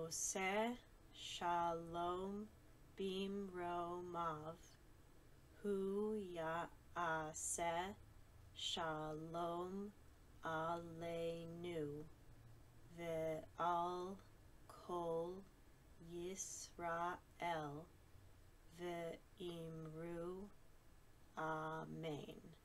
Oseh Shalom Bimromav Hu Ya'aseh Shalom Aleinu Ve'al Kol Yisrael Ve'imru Amen.